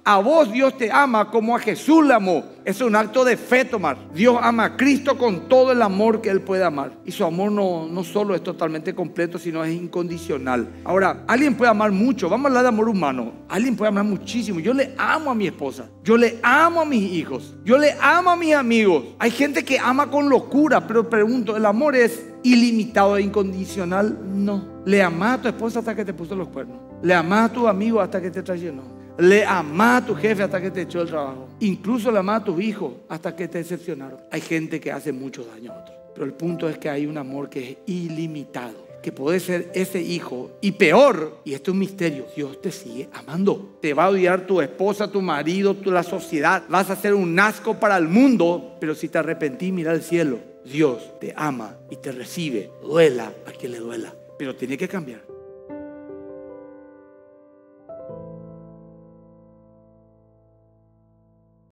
A vos Dios te ama como a Jesús le amó. Es un acto de fe tomar. Dios ama a Cristo con todo el amor que Él puede amar. Y su amor no solo es totalmente completo, sino es incondicional. Ahora, alguien puede amar mucho. Vamos a hablar de amor humano. Alguien puede amar muchísimo. Yo le amo a mi esposa. Yo le amo a mis hijos. Yo le amo a mis amigos. Hay gente que ama con locura. Pero pregunto, ¿el amor es ilimitado e incondicional? No. Le amás a tu esposa hasta que te puso los cuernos. Le amás a tu amigo hasta que te traicionó. Le amás a tu jefe hasta que te echó el trabajo. Incluso le amás a tus hijos hasta que te decepcionaron. Hay gente que hace mucho daño a otros. Pero el punto es que hay un amor que es ilimitado, que puede ser ese hijo. Y peor, y esto es un misterio, Dios te sigue amando. Te va a odiar tu esposa, tu marido, la sociedad. Vas a ser un asco para el mundo. Pero si te arrepentís, mira al cielo. Dios te ama y te recibe. Duela a quien le duela. Pero tiene que cambiar.